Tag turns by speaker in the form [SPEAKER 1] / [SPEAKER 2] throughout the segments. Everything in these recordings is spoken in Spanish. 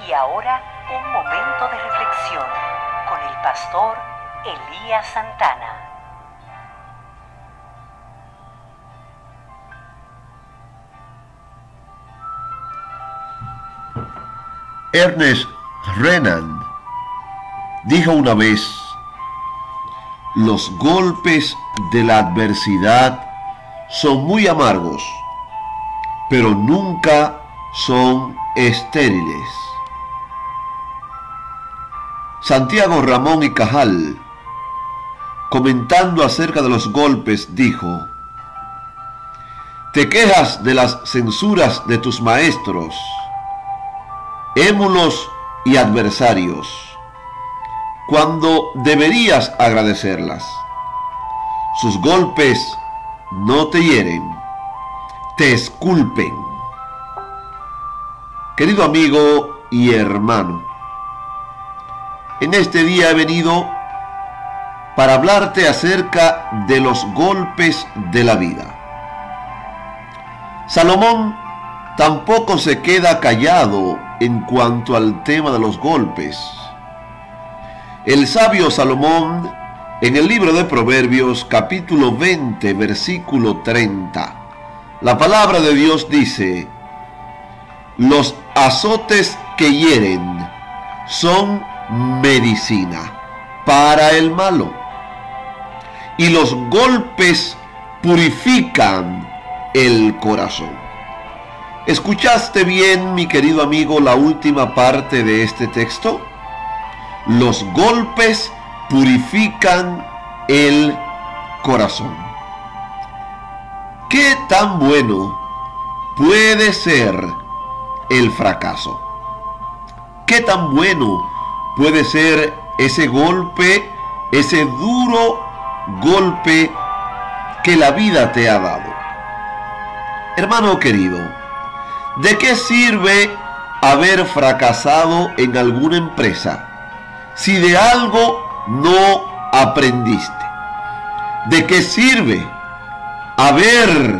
[SPEAKER 1] Y ahora, un momento de reflexión con el pastor Elías Santana.
[SPEAKER 2] Ernest Renan dijo una vez: los golpes de la adversidad son muy amargos, pero nunca son estériles. Santiago Ramón y Cajal, comentando acerca de los golpes, dijo: te quejas de las censuras de tus maestros, émulos y adversarios, cuando deberías agradecerlas. Sus golpes no te hieren, te esculpen. Querido amigo y hermano, en este día he venido para hablarte acerca de los golpes de la vida. Salomón tampoco se queda callado en cuanto al tema de los golpes. El sabio Salomón, en el libro de Proverbios, capítulo 20, versículo 30, la palabra de Dios dice: los azotes que hieren son medicina para el malo, y los golpes purifican el corazón. ¿Escuchaste bien, mi querido amigo, la última parte de este texto? Los golpes purifican el corazón. ¿Qué tan bueno puede ser el fracaso? ¿Qué tan bueno puede ser ese golpe, ese duro golpe que la vida te ha dado? Hermano querido, ¿de qué sirve haber fracasado en alguna empresa si de algo no aprendiste? ¿De qué sirve haber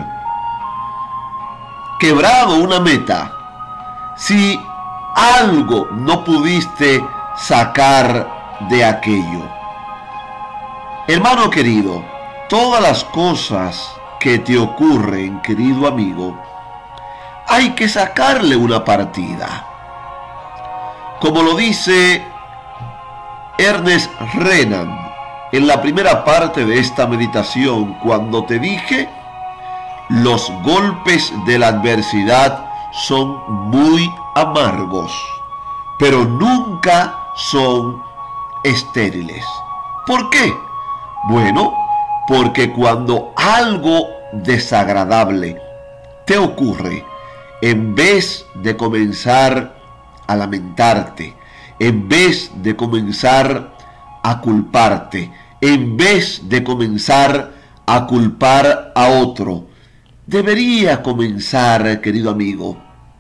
[SPEAKER 2] quebrado una meta si algo no pudiste sacar de aquello? Hermano querido, todas las cosas que te ocurren, querido amigo, hay que sacarle una partida. Como lo dice Ernest Renan en la primera parte de esta meditación, cuando te dije: los golpes de la adversidad son muy amargos, pero nunca son estériles. ¿Por qué? Bueno, porque cuando algo desagradable te ocurre, en vez de comenzar a lamentarte, en vez de comenzar a culparte, en vez de comenzar a culpar a otro, debería comenzar, querido amigo,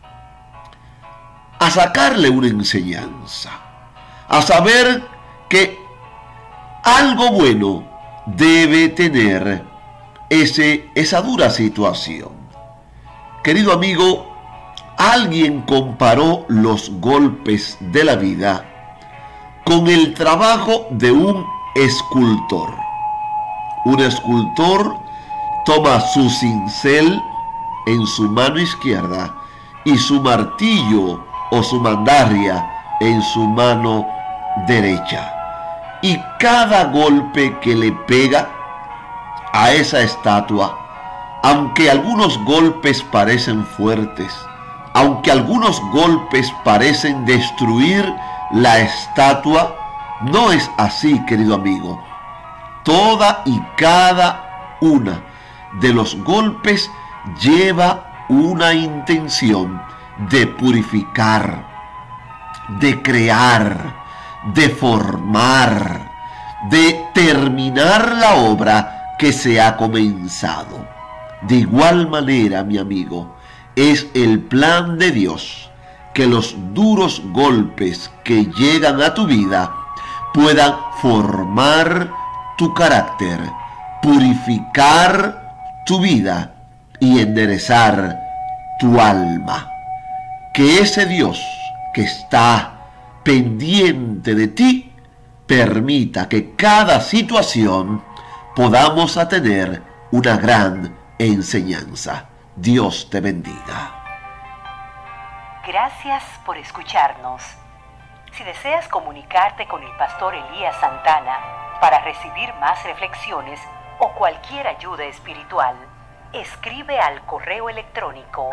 [SPEAKER 2] a sacarle una enseñanza, a saber que algo bueno debe tener esa dura situación. Querido amigo, alguien comparó los golpes de la vida con el trabajo de un escultor. Un escultor toma su cincel en su mano izquierda y su martillo o su mandarria en su mano derecha. Y cada golpe que le pega a esa estatua, aunque algunos golpes parecen fuertes, aunque algunos golpes parecen destruir la estatua, no es así, querido amigo. Toda y cada una de los golpes lleva una intención de purificar, de crear, de formar, de terminar la obra que se ha comenzado. De igual manera, mi amigo, es el plan de Dios que los duros golpes que llegan a tu vida puedan formar tu carácter, purificar tu vida y enderezar tu alma. Que ese Dios que está pendiente de ti, permita que cada situación podamos tener una gran enseñanza. Dios te bendiga.
[SPEAKER 1] Gracias por escucharnos. Si deseas comunicarte con el pastor Elías Santana para recibir más reflexiones o cualquier ayuda espiritual, escribe al correo electrónico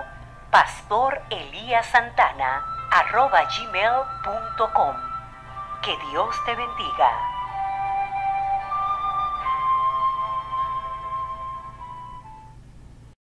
[SPEAKER 1] pastoreliasantana@gmail.com. Que Dios te bendiga.